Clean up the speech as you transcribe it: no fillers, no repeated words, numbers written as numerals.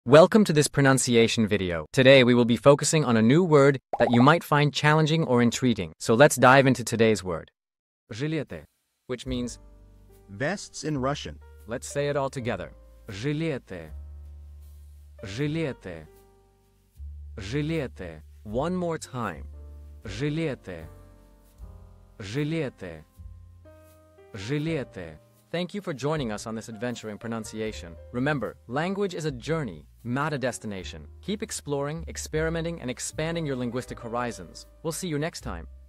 Welcome to this pronunciation video. Today we will be focusing on a new word that you might find challenging or intriguing. So let's dive into today's word. Жилеты, which means vests in Russian. Let's say it all together. Жилеты. Жилеты. Жилеты. One more time. Жилеты. Жилеты. Жилеты. Thank you for joining us on this adventure in pronunciation. Remember, language is a journey, not a destination. Keep exploring, experimenting, and expanding your linguistic horizons. We'll see you next time.